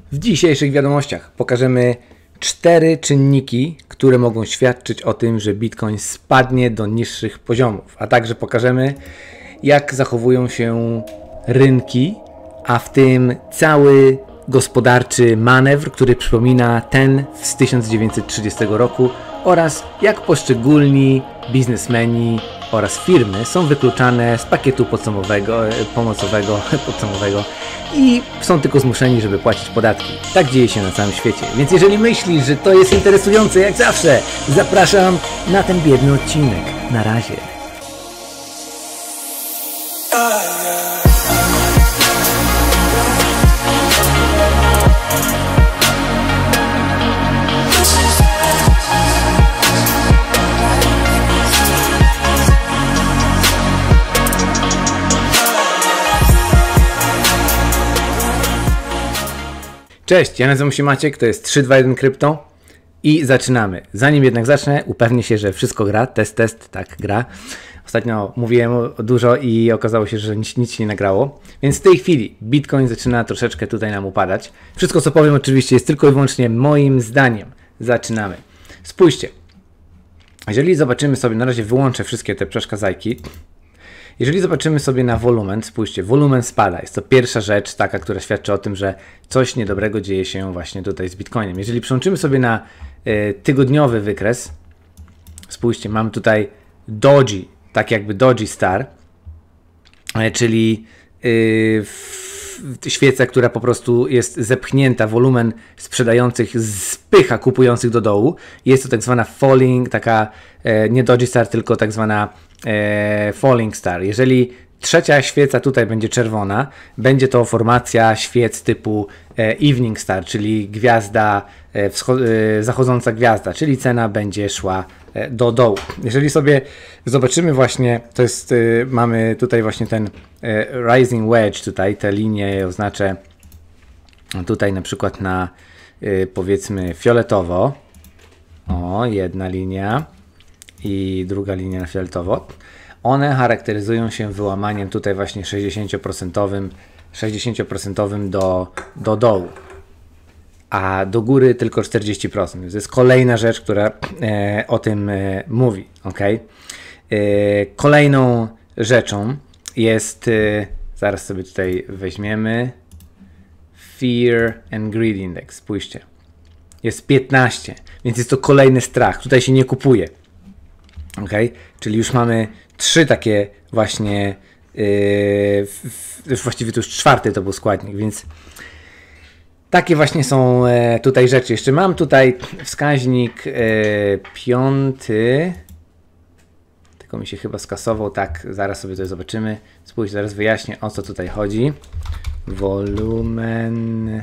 W dzisiejszych wiadomościach pokażemy 4 czynniki, które mogą świadczyć o tym, że Bitcoin spadnie do niższych poziomów, a także pokażemy, jak zachowują się rynki, a w tym cały gospodarczy manewr, który przypomina ten z 1930 roku, oraz jak poszczególni biznesmeni oraz firmy są wykluczane z pakietu pomocowego i są tylko zmuszeni, żeby płacić podatki. Tak dzieje się na całym świecie. Więc jeżeli myślisz, że to jest interesujące, jak zawsze, zapraszam na ten biedny odcinek. Na razie. Cześć, ja nazywam się Maciek, to jest 321 Krypto i zaczynamy. Zanim jednak zacznę, upewnię się, że wszystko gra. Test, tak, gra. Ostatnio mówiłem dużo i okazało się, że nic się nie nagrało. Więc w tej chwili Bitcoin zaczyna troszeczkę tutaj nam upadać. Wszystko, co powiem, oczywiście jest tylko i wyłącznie moim zdaniem. Zaczynamy. Spójrzcie. Jeżeli zobaczymy sobie, na razie wyłączę wszystkie te przeszkadzajki. Jeżeli zobaczymy sobie na wolumen, spójrzcie, wolumen spada. Jest to pierwsza rzecz taka, która świadczy o tym, że coś niedobrego dzieje się właśnie tutaj z Bitcoinem. Jeżeli przełączymy sobie na tygodniowy wykres, spójrzcie, mamy tutaj doji, tak jakby doji star, czyli świeca, która po prostu jest zepchnięta, wolumen sprzedających spycha kupujących do dołu. Jest to tak zwana falling, taka nie doji star, tylko tak zwana falling star. Jeżeli trzecia świeca tutaj będzie czerwona, będzie to formacja świec typu evening star, czyli gwiazda, zachodząca gwiazda, czyli cena będzie szła do dołu. Jeżeli sobie zobaczymy właśnie, to jest, mamy tutaj właśnie ten rising wedge, tutaj te linie oznaczę tutaj na przykład na powiedzmy fioletowo, o, jedna linia i druga linia na fioletowo. One charakteryzują się wyłamaniem tutaj właśnie 60% do dołu, a do góry tylko 40%. To jest kolejna rzecz, która o tym mówi. Okay? Kolejną rzeczą jest, zaraz sobie tutaj weźmiemy, Fear and Greed Index. Spójrzcie. Jest 15, więc jest to kolejny strach. Tutaj się nie kupuje. Okay? Czyli już mamy 3 takie właśnie, właściwie to już 4. to był składnik, więc takie właśnie są tutaj rzeczy. Jeszcze mam tutaj wskaźnik 5, tylko mi się chyba skasował, tak, zaraz sobie to zobaczymy. Spójrz, zaraz wyjaśnię, o co tutaj chodzi. Volumen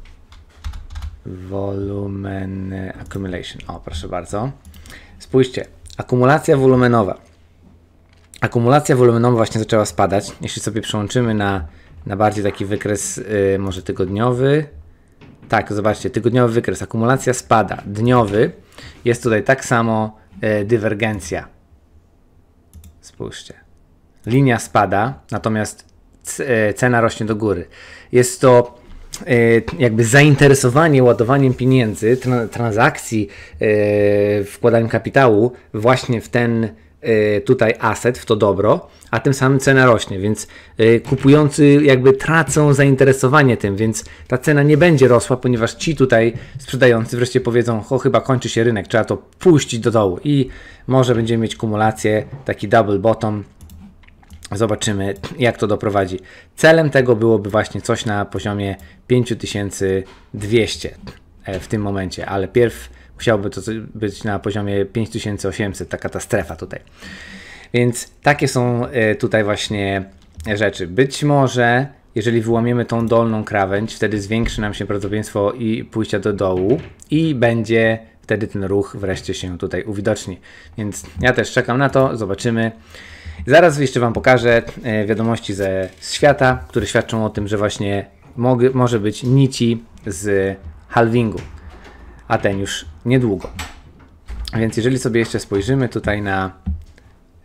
accumulation. O, proszę bardzo. Spójrzcie, akumulacja wolumenowa. Akumulacja wolumenowa właśnie zaczęła spadać. Jeśli sobie przełączymy na bardziej taki wykres może tygodniowy. Tak, zobaczcie, tygodniowy wykres. Akumulacja spada. Dniowy jest tutaj tak samo dywergencja. Spójrzcie. Linia spada, natomiast cena rośnie do góry. Jest to jakby zainteresowanie ładowaniem pieniędzy, transakcji, wkładaniem kapitału właśnie w ten tutaj asset, w to dobro, a tym samym cena rośnie, więc kupujący jakby tracą zainteresowanie tym, więc ta cena nie będzie rosła, ponieważ ci tutaj sprzedający wreszcie powiedzą, o, chyba kończy się rynek, trzeba to puścić do dołu i może będziemy mieć kumulację, taki double bottom. Zobaczymy, jak to doprowadzi. Celem tego byłoby właśnie coś na poziomie 5200 w tym momencie, ale pierw musiałoby to być na poziomie 5800, taka ta strefa tutaj. Więc takie są tutaj właśnie rzeczy. Być może, jeżeli wyłamiemy tą dolną krawędź, wtedy zwiększy nam się prawdopodobieństwo i pójścia do dołu i będzie wtedy ten ruch wreszcie się tutaj uwidoczni. Więc ja też czekam na to, zobaczymy. Zaraz jeszcze Wam pokażę wiadomości z świata, które świadczą o tym, że właśnie może być nici z halvingu, a ten już niedługo. Więc jeżeli sobie jeszcze spojrzymy tutaj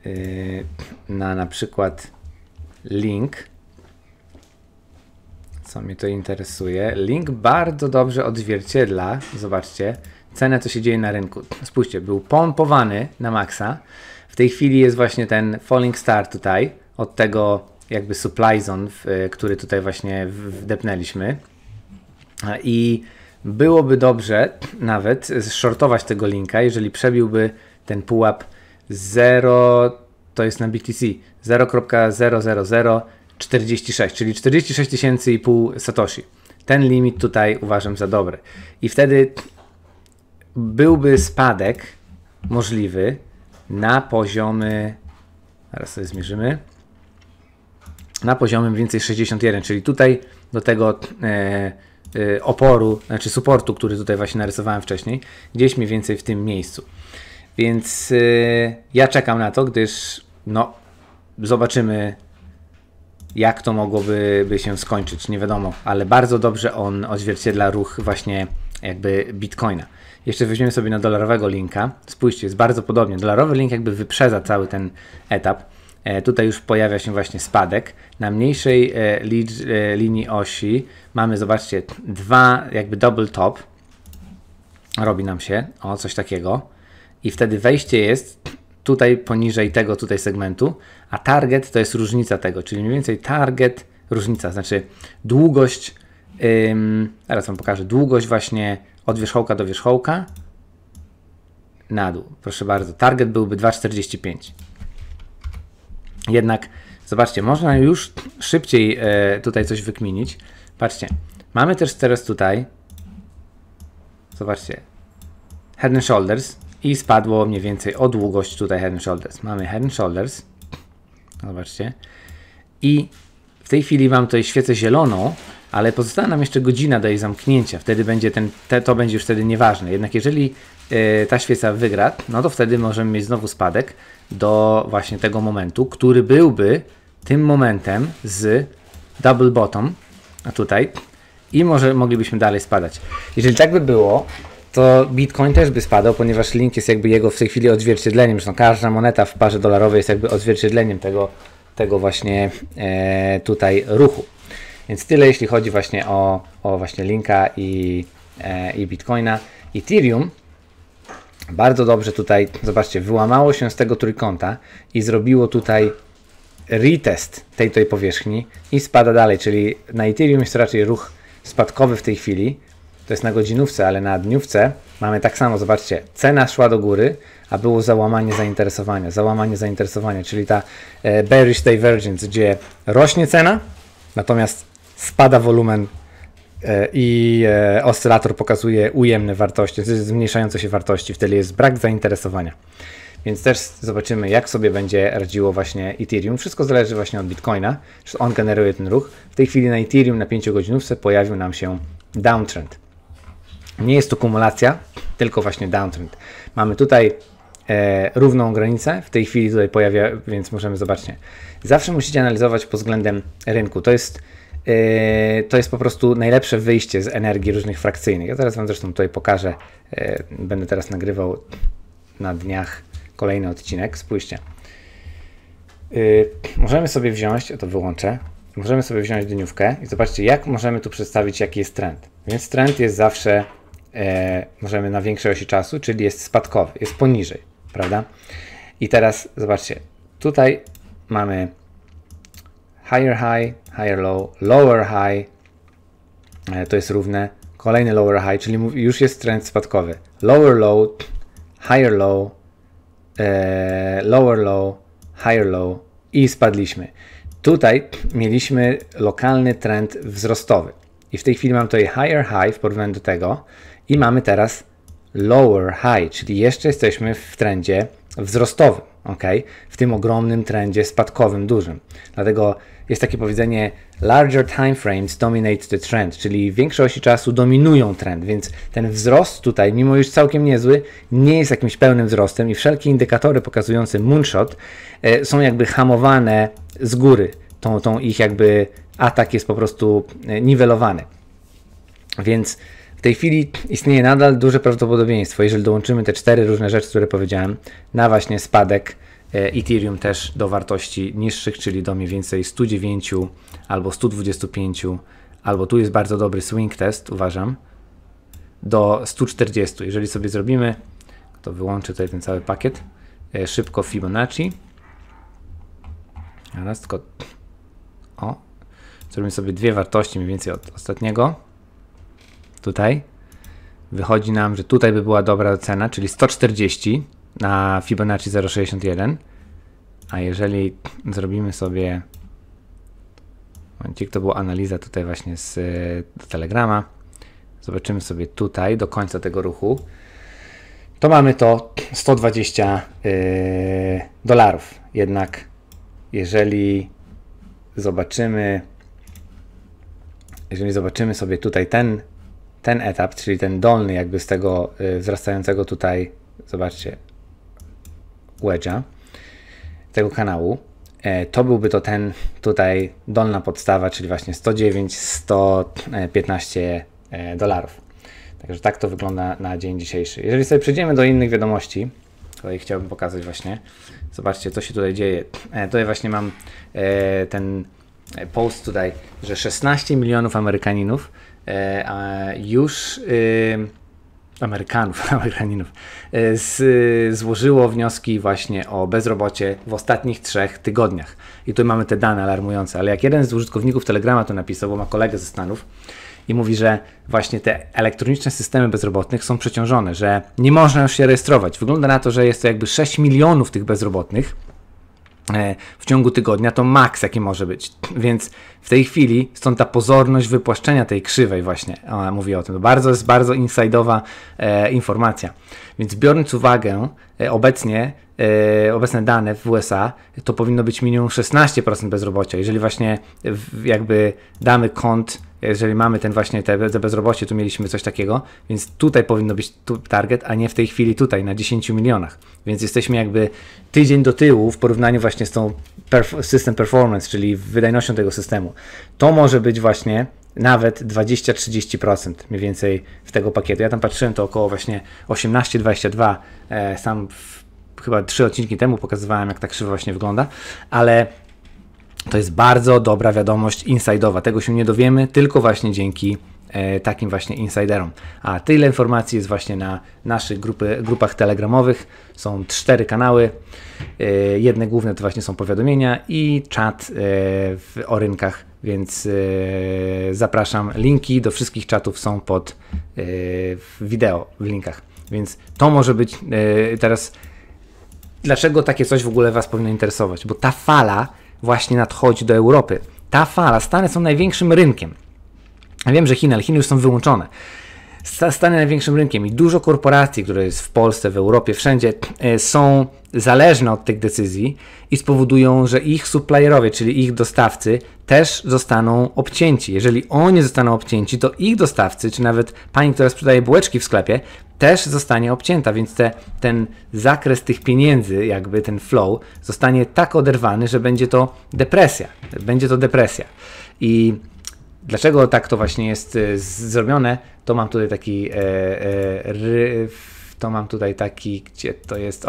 na przykład link, co mnie to interesuje. Link bardzo dobrze odzwierciedla, zobaczcie, cenę, co się dzieje na rynku. Spójrzcie, był pompowany na maksa. W tej chwili jest właśnie ten falling star tutaj, od tego jakby supply zone, który tutaj właśnie wdepnęliśmy. I byłoby dobrze nawet shortować tego linka, jeżeli przebiłby ten pułap 0, to jest na BTC, 0,00046, czyli 46 tysięcy i pół Satoshi. Ten limit tutaj uważam za dobry. I wtedy byłby spadek możliwy na poziomy, zaraz sobie zmierzymy, na poziomie mniej więcej 61, czyli tutaj do tego oporu, znaczy supportu, który tutaj właśnie narysowałem wcześniej, gdzieś mniej więcej w tym miejscu. Więc ja czekam na to, gdyż no, zobaczymy, jak to mogłoby się skończyć, nie wiadomo, ale bardzo dobrze on odzwierciedla ruch właśnie jakby Bitcoina. Jeszcze weźmiemy sobie na dolarowego linka. Spójrzcie, jest bardzo podobnie. Dolarowy link jakby wyprzedza cały ten etap. Tutaj już pojawia się właśnie spadek. Na mniejszej linii osi mamy, zobaczcie, dwa jakby double top. Robi nam się, o, coś takiego. I wtedy wejście jest tutaj poniżej tego tutaj segmentu, a target to jest różnica tego, czyli mniej więcej target, różnica, znaczy długość, zaraz Wam pokażę, długość właśnie od wierzchołka do wierzchołka na dół. Proszę bardzo, target byłby 2,45. Jednak, zobaczcie, można już szybciej tutaj coś wykminić. Patrzcie, mamy też teraz tutaj, zobaczcie, Head and Shoulders i spadło mniej więcej o długość tutaj Head and Shoulders. Mamy Head and Shoulders, zobaczcie, i w tej chwili mam tutaj świecę zieloną, ale pozostała nam jeszcze godzina do jej zamknięcia. Wtedy będzie to będzie już wtedy nieważne. Jednak jeżeli ta świeca wygra, no to wtedy możemy mieć znowu spadek do właśnie tego momentu, który byłby tym momentem z double bottom, a tutaj, i może moglibyśmy dalej spadać. Jeżeli tak by było, to Bitcoin też by spadał, ponieważ link jest jakby jego w tej chwili odzwierciedleniem. Zresztą każda moneta w parze dolarowej jest jakby odzwierciedleniem tego właśnie tutaj ruchu. Więc tyle, jeśli chodzi właśnie o właśnie linka i Bitcoina. Ethereum bardzo dobrze tutaj, zobaczcie, wyłamało się z tego trójkąta i zrobiło tutaj retest tej powierzchni i spada dalej, czyli na Ethereum jest to raczej ruch spadkowy w tej chwili. To jest na godzinówce, ale na dniówce mamy tak samo, zobaczcie, cena szła do góry, a było załamanie zainteresowania, czyli ta bearish divergence, gdzie rośnie cena, natomiast spada wolumen i oscylator pokazuje ujemne wartości, zmniejszające się wartości, wtedy jest brak zainteresowania. Więc też zobaczymy, jak sobie będzie radziło właśnie Ethereum. Wszystko zależy właśnie od Bitcoina, że on generuje ten ruch. W tej chwili na Ethereum na 5-godzinówce pojawił nam się downtrend. Nie jest to kumulacja, tylko właśnie downtrend. Mamy tutaj równą granicę, w tej chwili tutaj pojawia, więc możemy zobaczyć. Zawsze musicie analizować pod względem rynku. To jest po prostu najlepsze wyjście z energii różnych frakcyjnych. Ja zaraz Wam zresztą tutaj pokażę, będę teraz nagrywał na dniach kolejny odcinek. Spójrzcie. Możemy sobie wziąć, to wyłączę, możemy sobie wziąć dniówkę i zobaczcie, jak możemy tu przedstawić, jaki jest trend. Więc trend jest zawsze, możemy na większej osi czasu, czyli jest spadkowy, jest poniżej, prawda? I teraz zobaczcie, tutaj mamy higher high, higher low, lower high, to jest równe, kolejny lower high, czyli już jest trend spadkowy. Lower low, higher low, lower low, higher low i spadliśmy. Tutaj mieliśmy lokalny trend wzrostowy i w tej chwili mam tutaj higher high w porównaniu do tego i mamy teraz lower high, czyli jeszcze jesteśmy w trendzie wzrostowym, ok? W tym ogromnym trendzie spadkowym, dużym. Dlatego jest takie powiedzenie larger time frames dominate the trend, czyli większe osi czasu dominują trend, więc ten wzrost tutaj, mimo już całkiem niezły, nie jest jakimś pełnym wzrostem i wszelkie indykatory pokazujące moonshot są jakby hamowane z góry. Tą ich jakby atak jest po prostu niwelowany. Więc w tej chwili istnieje nadal duże prawdopodobieństwo, jeżeli dołączymy te 4 różne rzeczy, które powiedziałem, na właśnie spadek Ethereum też do wartości niższych, czyli do mniej więcej 109 albo 125 albo tu jest bardzo dobry swing test, uważam, do 140. Jeżeli sobie zrobimy, to wyłączę tutaj ten cały pakiet, szybko Fibonacci. Teraz tylko, zrobimy sobie dwie wartości mniej więcej od ostatniego. Tutaj wychodzi nam, że tutaj by była dobra cena, czyli 140 na Fibonacci 0,61. A jeżeli zrobimy sobie, momencik, to była analiza tutaj właśnie z Telegrama, zobaczymy sobie tutaj do końca tego ruchu, to mamy to 120 dolarów. Jednak jeżeli zobaczymy sobie tutaj ten etap, czyli ten dolny jakby z tego wzrastającego tutaj, zobaczcie, wedge'a, tego kanału, to byłby to ten tutaj dolna podstawa, czyli właśnie 109-115 dolarów. Także tak to wygląda na dzień dzisiejszy. Jeżeli sobie przejdziemy do innych wiadomości, tutaj chciałbym pokazać właśnie, zobaczcie, co się tutaj dzieje. Tutaj właśnie mam ten post tutaj, że 16 milionów Amerykaninów już Amerykaninów złożyło wnioski właśnie o bezrobocie w ostatnich 3 tygodniach. I tu mamy te dane alarmujące, ale jak jeden z użytkowników Telegrama to napisał, bo ma kolegę ze Stanów i mówi, że właśnie te elektroniczne systemy bezrobotnych są przeciążone, że nie można już się rejestrować. Wygląda na to, że jest to jakby 6 milionów tych bezrobotnych w ciągu tygodnia, to maks jaki może być. Więc w tej chwili stąd ta pozorność wypłaszczenia tej krzywej właśnie, mówi o tym. To jest bardzo inside'owa informacja. Więc biorąc uwagę obecne dane w USA, to powinno być minimum 16% bezrobocia. Jeżeli właśnie jakby damy kąt, jeżeli mamy ten właśnie te bezrobocie, tu mieliśmy coś takiego, więc tutaj powinno być target, a nie w tej chwili tutaj na 10 milionach. Więc jesteśmy jakby tydzień do tyłu w porównaniu właśnie z tą system performance, czyli wydajnością tego systemu. To może być właśnie nawet 20-30% mniej więcej w tego pakietu. Ja tam patrzyłem, to około właśnie 18-22, sam chyba 3 odcinki temu pokazywałem, jak ta krzywa właśnie wygląda, ale to jest bardzo dobra wiadomość inside'owa. Tego się nie dowiemy, tylko właśnie dzięki takim właśnie insiderom. A tyle informacji jest właśnie na naszych grupach telegramowych. Są 4 kanały. Jedne główne to właśnie są powiadomienia i czat o rynkach, więc zapraszam. Linki do wszystkich czatów są pod wideo w linkach. Więc to może być teraz. Dlaczego takie coś w ogóle Was powinno interesować? Bo ta fala właśnie nadchodzi do Europy. Ta fala, Stany są największym rynkiem. Ja wiem, że Chiny, ale Chiny już są wyłączone. Stany największym rynkiem i dużo korporacji, które jest w Polsce, w Europie, wszędzie są zależne od tych decyzji i spowodują, że ich supplierowie, czyli ich dostawcy też zostaną obcięci. Jeżeli oni zostaną obcięci, to ich dostawcy, czy nawet pani, która sprzedaje bułeczki w sklepie, też zostanie obcięta, więc ten zakres tych pieniędzy, jakby ten flow, zostanie tak oderwany, że będzie to depresja. I dlaczego tak to właśnie jest zrobione, to mam tutaj taki, gdzie to jest,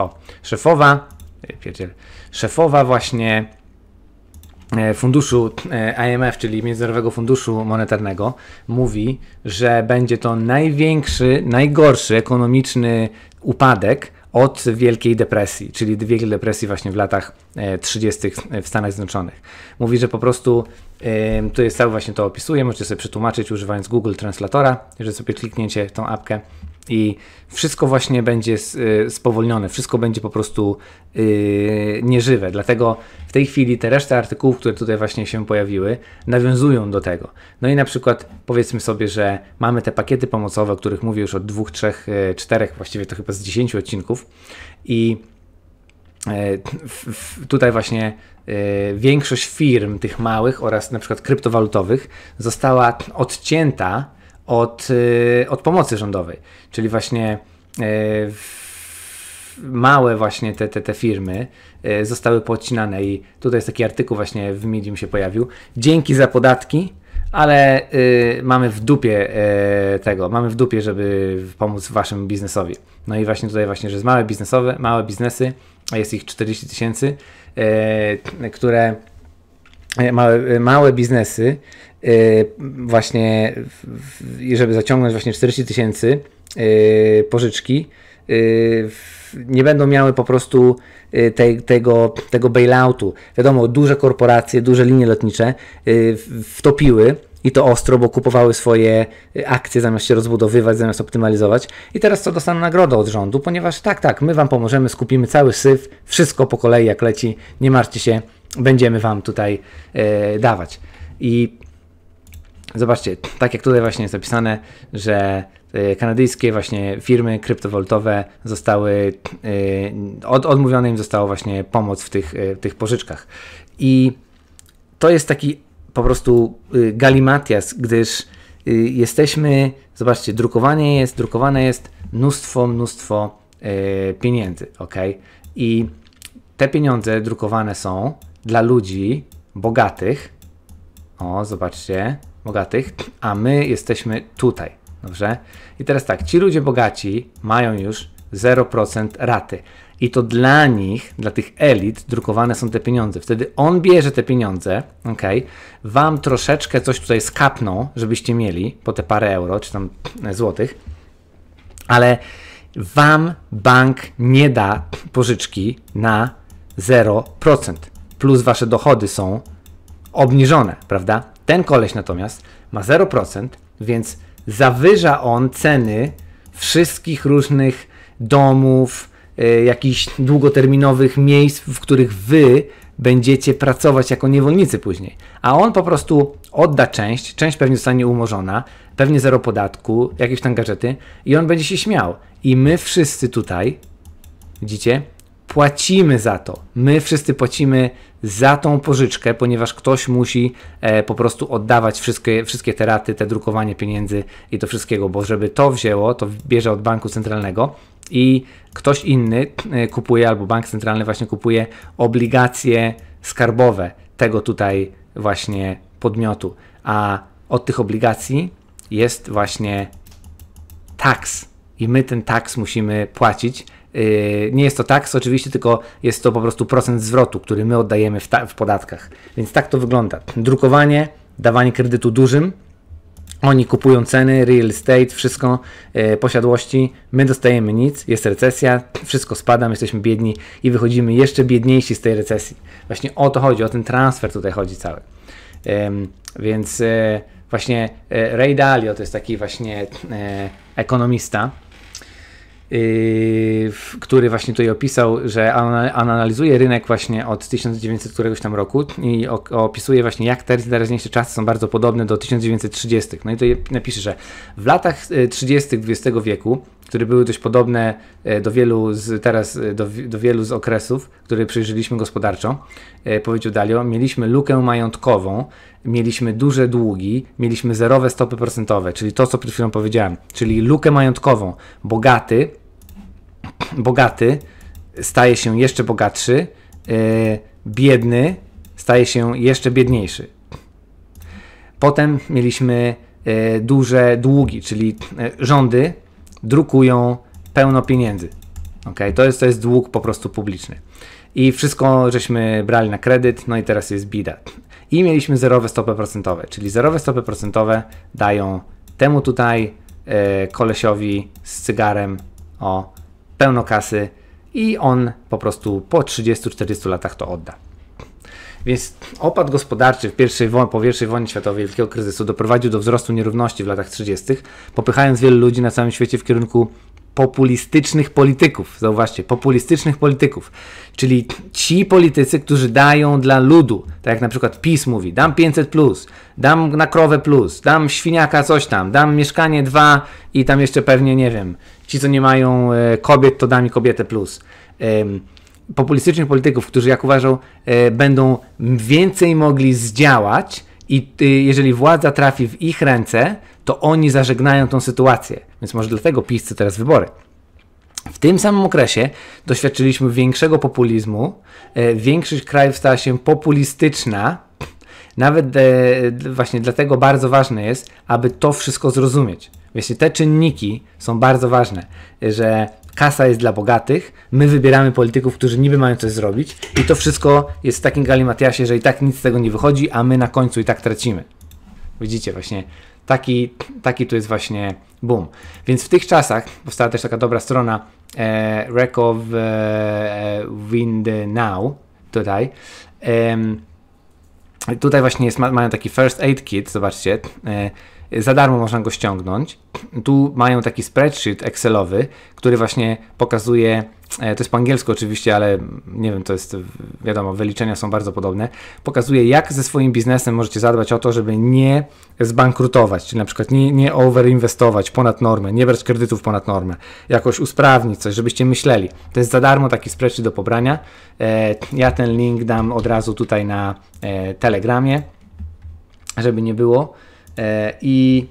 szefowa właśnie funduszu IMF, czyli Międzynarodowego Funduszu Monetarnego, mówi, że będzie to najgorszy ekonomiczny upadek od Wielkiej Depresji, czyli Wielkiej Depresji właśnie w latach 30. w Stanach Zjednoczonych. Mówi, że po prostu tu jest cały właśnie to opisuje, możecie sobie przetłumaczyć używając Google Translatora, jeżeli sobie klikniecie w tą apkę i wszystko właśnie będzie spowolnione, wszystko będzie po prostu nieżywe. Dlatego w tej chwili te reszta artykułów, które tutaj właśnie się pojawiły, nawiązują do tego. No i na przykład powiedzmy sobie, że mamy te pakiety pomocowe, o których mówię już od 2, 3, 4, właściwie to chyba z 10 odcinków i tutaj właśnie większość firm tych małych oraz na przykład kryptowalutowych została odcięta od pomocy rządowej, czyli właśnie małe właśnie te firmy zostały poodcinane i tutaj jest taki artykuł właśnie w Medium się pojawił. Dzięki za podatki, ale mamy w dupie żeby pomóc waszym biznesowi. No i właśnie tutaj właśnie, że jest małe biznesy, a jest ich 40 000, które małe biznesy właśnie, żeby zaciągnąć właśnie 40 000 pożyczki, nie będą miały po prostu tego bailoutu. Wiadomo, duże korporacje, duże linie lotnicze wtopiły i to ostro, bo kupowały swoje akcje zamiast się rozbudowywać, zamiast optymalizować. I teraz co, dostaną nagrodę od rządu, ponieważ tak, my wam pomożemy, skupimy cały syf, wszystko po kolei jak leci, nie martwcie się, będziemy wam tutaj dawać. I zobaczcie, tak jak tutaj właśnie jest napisane, że kanadyjskie właśnie firmy kryptowalutowe zostały, odmówione im została właśnie pomoc w tych pożyczkach. I to jest taki po prostu galimatias, gdyż jesteśmy, zobaczcie, drukowane jest mnóstwo pieniędzy, ok? I te pieniądze drukowane są dla ludzi bogatych, zobaczcie, bogatych, a my jesteśmy tutaj, dobrze? I teraz tak, ci ludzie bogaci mają już 0% raty i to dla nich, dla tych elit drukowane są te pieniądze. Wtedy on bierze te pieniądze, ok? Wam troszeczkę coś tutaj skapną, żebyście mieli po te parę euro, czy tam złotych, ale wam bank nie da pożyczki na 0%, plus wasze dochody są obniżone, prawda? Ten koleś natomiast ma 0%, więc zawyża on ceny wszystkich różnych domów, jakichś długoterminowych miejsc, w których wy będziecie pracować jako niewolnicy później. A on po prostu odda część pewnie zostanie umorzona, pewnie 0 podatku, jakieś tam gadżety i on będzie się śmiał. I my wszyscy tutaj, widzicie, płacimy za to. My wszyscy płacimy za tą pożyczkę, ponieważ ktoś musi po prostu oddawać wszystkie te raty, te drukowanie pieniędzy i to wszystkiego, bo żeby to wzięło, to bierze od banku centralnego i ktoś inny kupuje, albo bank centralny właśnie kupuje obligacje skarbowe tego tutaj właśnie podmiotu, a od tych obligacji jest właśnie tax i my ten tax musimy płacić. Nie jest to tax oczywiście, tylko jest to po prostu procent zwrotu, który my oddajemy w podatkach. Więc tak to wygląda. Drukowanie, dawanie kredytu dużym, oni kupują ceny, real estate, wszystko, posiadłości, my dostajemy nic, jest recesja, wszystko spada, my jesteśmy biedni i wychodzimy jeszcze biedniejsi z tej recesji. Właśnie o to chodzi, o ten transfer tutaj chodzi cały. Więc właśnie Ray Dalio to jest taki właśnie ekonomista, który właśnie tutaj opisał, że analizuje rynek właśnie od 1900 któregoś tam roku i opisuje właśnie, jak teraźniejsze czasy są bardzo podobne do 1930. No i to napisze, że w latach 30. XX wieku, które były dość podobne do wielu z okresów, które przeżyliśmy gospodarczo, powiedział Dalio, mieliśmy lukę majątkową, mieliśmy duże długi, mieliśmy zerowe stopy procentowe, czyli to, co przed chwilą powiedziałem, czyli lukę majątkową. Bogaty staje się jeszcze bogatszy, biedny staje się jeszcze biedniejszy. Potem mieliśmy duże długi, czyli rządy drukują pełno pieniędzy. Okay? To jest dług po prostu publiczny. I wszystko żeśmy brali na kredyt, no i teraz jest bida. I mieliśmy zerowe stopy procentowe, czyli zerowe stopy procentowe dają temu tutaj kolesiowi z cygarem pełno kasy i on po prostu po 30-40 latach to odda. Więc opad gospodarczy po I wojnie światowej, wielkiego kryzysu, doprowadził do wzrostu nierówności w latach 30., popychając wielu ludzi na całym świecie w kierunku populistycznych polityków. Zauważcie, populistycznych polityków. Czyli ci politycy, którzy dają dla ludu, tak jak na przykład PiS mówi, dam 500+, dam na krowę plus, dam świniaka coś tam, dam mieszkanie 2 i tam jeszcze pewnie, nie wiem, ci co nie mają kobiet, to dam mi kobietę plus. Populistycznych polityków, którzy jak uważał będą więcej mogli zdziałać i jeżeli władza trafi w ich ręce, to oni zażegnają tą sytuację. Więc może dlatego PiS chce teraz wybory. W tym samym okresie doświadczyliśmy większego populizmu. Większość krajów stała się populistyczna. Nawet właśnie dlatego bardzo ważne jest, aby to wszystko zrozumieć. Właśnie te czynniki są bardzo ważne, że kasa jest dla bogatych, my wybieramy polityków, którzy niby mają coś zrobić i to wszystko jest w takim galimatiasie, że i tak nic z tego nie wychodzi, a my na końcu i tak tracimy. Widzicie właśnie, taki tu jest właśnie boom. Więc w tych czasach powstała też taka dobra strona Wreck of Wind Now tutaj. Tutaj właśnie mają taki First Aid Kit, zobaczcie, za darmo można go ściągnąć. Tu mają taki spreadsheet Excelowy, który właśnie pokazuje, to jest po angielsku oczywiście, ale nie wiem, to jest, wiadomo, wyliczenia są bardzo podobne. Pokazuje, jak ze swoim biznesem możecie zadbać o to, żeby nie zbankrutować, czyli na przykład nie overinwestować ponad normę, nie brać kredytów ponad normę, jakoś usprawnić coś, żebyście myśleli. To jest za darmo taki spreadsheet do pobrania. Ja ten link dam od razu tutaj na Telegramie, żeby nie było. I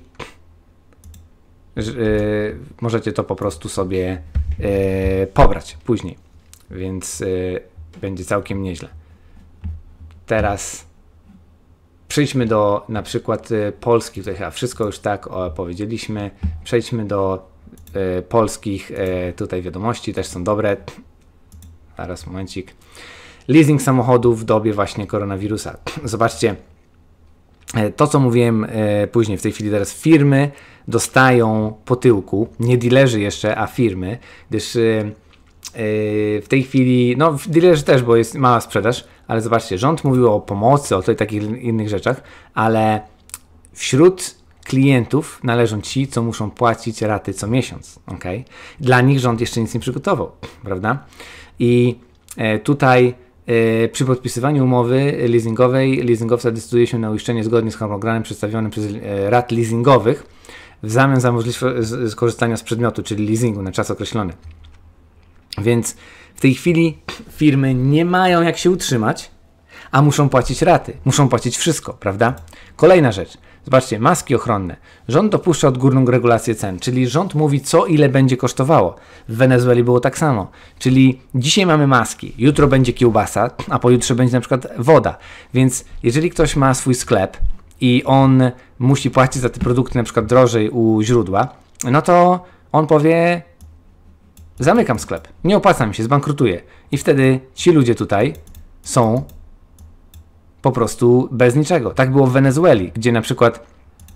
możecie to po prostu sobie pobrać później, więc będzie całkiem nieźle. Teraz przejdźmy do na przykład polskich, tutaj chyba wszystko już tak powiedzieliśmy, przejdźmy do polskich tutaj wiadomości, też są dobre. Zaraz momencik. Leasing samochodów w dobie właśnie koronawirusa. Zobaczcie, to co mówiłem później, w tej chwili teraz firmy dostają po tyłku, nie dealerzy jeszcze, a firmy, gdyż w tej chwili, no dealerzy też, bo jest mała sprzedaż, ale zobaczcie, rząd mówił o pomocy, o takich innych rzeczach, ale wśród klientów należą ci, co muszą płacić raty co miesiąc, okay? Dla nich rząd jeszcze nic nie przygotował, prawda? I tutaj przy podpisywaniu umowy leasingowej leasingowca decyduje się na uiszczenie zgodnie z harmonogramem przedstawionym przez rat leasingowych w zamian za możliwość skorzystania z przedmiotu, czyli leasingu na czas określony. Więc w tej chwili firmy nie mają jak się utrzymać, a muszą płacić raty, muszą płacić wszystko, prawda? Kolejna rzecz. Zobaczcie, maski ochronne. Rząd dopuszcza odgórną regulację cen, czyli rząd mówi, co ile będzie kosztowało. W Wenezueli było tak samo. Czyli dzisiaj mamy maski, jutro będzie kiełbasa, a pojutrze będzie na przykład woda. Więc jeżeli ktoś ma swój sklep i on musi płacić za te produkty na przykład drożej u źródła, no to on powie, zamykam sklep, nie opłaca mi się, zbankrutuję. I wtedy ci ludzie tutaj są po prostu bez niczego. Tak było w Wenezueli, gdzie na przykład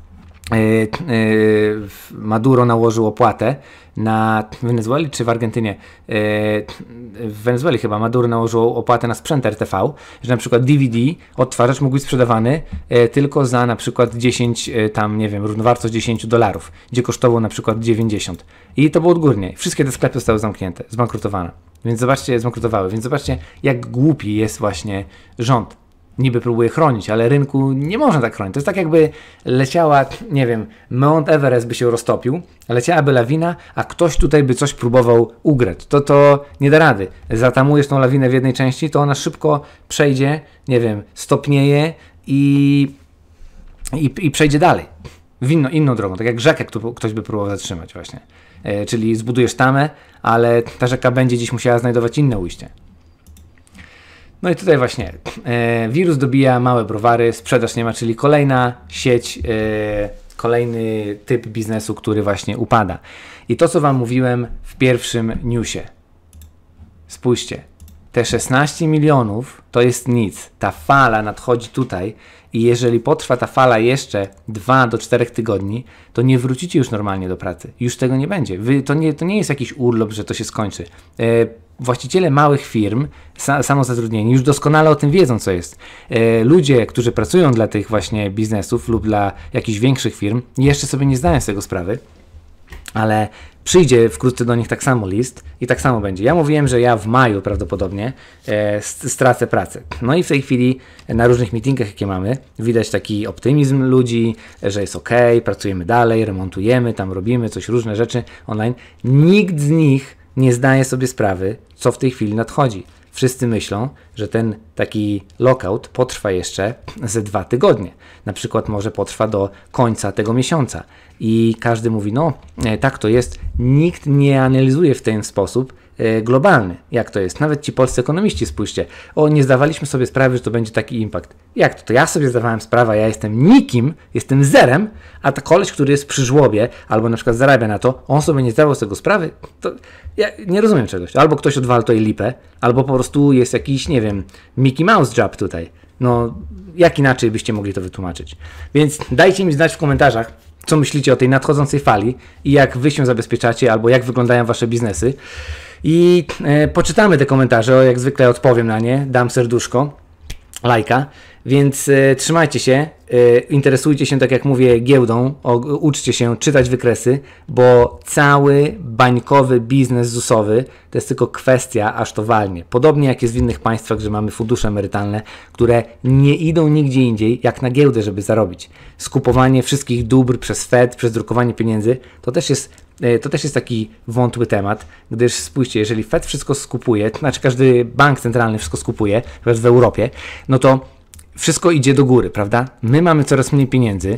Maduro nałożył opłatę na Wenezueli czy w Argentynie? W Wenezueli chyba Maduro nałożył opłatę na sprzęt RTV, że na przykład DVD, odtwarzacz mógł być sprzedawany tylko za na przykład 10, tam nie wiem, równowartość $10, gdzie kosztował na przykład 90. I to było odgórnie. Wszystkie te sklepy zostały zamknięte, zbankrutowane. Więc zobaczcie, zbankrutowały. Więc zobaczcie, jak głupi jest właśnie rząd. Niby próbuje chronić, ale rynku nie można tak chronić. To jest tak jakby leciała, nie wiem, Mount Everest by się roztopił, leciałaby lawina, a ktoś tutaj by coś próbował ugrać. To nie da rady. Zatamujesz tą lawinę w jednej części, to ona szybko przejdzie, nie wiem, stopnieje i przejdzie dalej. W inną drogą, tak jak rzekę, którą ktoś by próbował zatrzymać właśnie. Czyli zbudujesz tamę, ale ta rzeka będzie gdzieś musiała znajdować inne ujście. No i tutaj właśnie wirus dobija małe browary, sprzedaż nie ma, czyli kolejna sieć, kolejny typ biznesu, który właśnie upada. I to, co Wam mówiłem w pierwszym newsie. Spójrzcie, te 16 milionów to jest nic. Ta fala nadchodzi tutaj i jeżeli potrwa ta fala jeszcze 2 do 4 tygodni, to nie wrócicie już normalnie do pracy. Już tego nie będzie. To nie jest jakiś urlop, że to się skończy. Właściciele małych firm, samozatrudnieni, już doskonale o tym wiedzą, co jest. Ludzie, którzy pracują dla tych właśnie biznesów lub dla jakichś większych firm, jeszcze sobie nie zdają z tego sprawy, ale przyjdzie wkrótce do nich tak samo list i tak samo będzie. Ja mówiłem, że ja w maju prawdopodobnie stracę pracę. No i w tej chwili na różnych meetingach, jakie mamy, widać taki optymizm ludzi, że jest ok, pracujemy dalej, remontujemy, tam robimy coś, różne rzeczy online. Nikt z nich nie zdaje sobie sprawy, co w tej chwili nadchodzi. Wszyscy myślą, że ten taki lockout potrwa jeszcze ze 2 tygodnie. Na przykład może potrwa do końca tego miesiąca. I każdy mówi, no tak to jest. Nikt nie analizuje w ten sposób globalny, jak to jest. Nawet ci polscy ekonomiści, spójrzcie, nie zdawaliśmy sobie sprawy, że to będzie taki impact. Jak to? To ja sobie zdawałem sprawę, ja jestem nikim, jestem zerem, a ta koleś, który jest przy żłobie, albo na przykład zarabia na to, on sobie nie zdawał z tego sprawy, to ja nie rozumiem czegoś. Albo ktoś odwala tutaj lipę, albo po prostu jest jakiś, nie wiem, Mickey Mouse job tutaj. No, jak inaczej byście mogli to wytłumaczyć? Więc dajcie mi znać w komentarzach, co myślicie o tej nadchodzącej fali i jak wy się zabezpieczacie, albo jak wyglądają wasze biznesy. I poczytamy te komentarze, jak zwykle odpowiem na nie, dam serduszko, lajka, więc trzymajcie się, interesujcie się, tak jak mówię, giełdą, uczcie się czytać wykresy, bo cały bańkowy biznes ZUS-owy to jest tylko kwestia, aż to walnie. Podobnie jak jest w innych państwach, że mamy fundusze emerytalne, które nie idą nigdzie indziej, jak na giełdę, żeby zarobić. Skupowanie wszystkich dóbr przez Fed, przez drukowanie pieniędzy, to też jest taki wątły temat, gdyż spójrzcie, jeżeli Fed wszystko skupuje, to znaczy każdy bank centralny wszystko skupuje, w Europie, no to wszystko idzie do góry, prawda? My mamy coraz mniej pieniędzy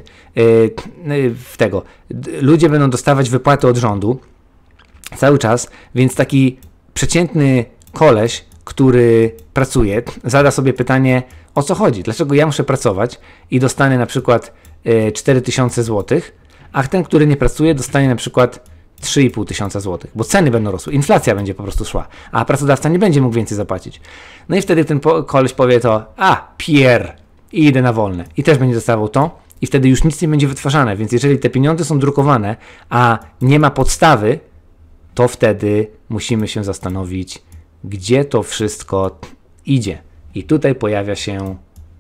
ludzie będą dostawać wypłaty od rządu cały czas, więc taki przeciętny koleś, który pracuje, zada sobie pytanie, o co chodzi? Dlaczego ja muszę pracować i dostanę na przykład 4000 zł, a ten, który nie pracuje, dostanie na przykład 3500 zł, bo ceny będą rosły, inflacja będzie po prostu szła, a pracodawca nie będzie mógł więcej zapłacić. No i wtedy ten koleś powie to, Pierre, i idę na wolne. I też będzie dostawał to i wtedy już nic nie będzie wytwarzane, więc jeżeli te pieniądze są drukowane, a nie ma podstawy, to wtedy musimy się zastanowić, gdzie to wszystko idzie. I tutaj pojawia się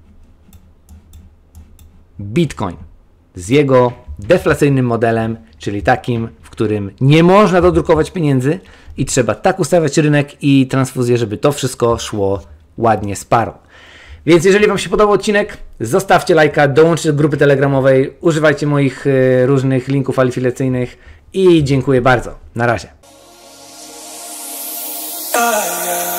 Bitcoin z jego deflacyjnym modelem, czyli takim, w którym nie można dodrukować pieniędzy i trzeba tak ustawiać rynek i transfuzję, żeby to wszystko szło ładnie z parą. Więc jeżeli Wam się podobał odcinek, zostawcie lajka, dołączcie do grupy telegramowej, używajcie moich różnych linków afiliacyjnych i dziękuję bardzo. Na razie.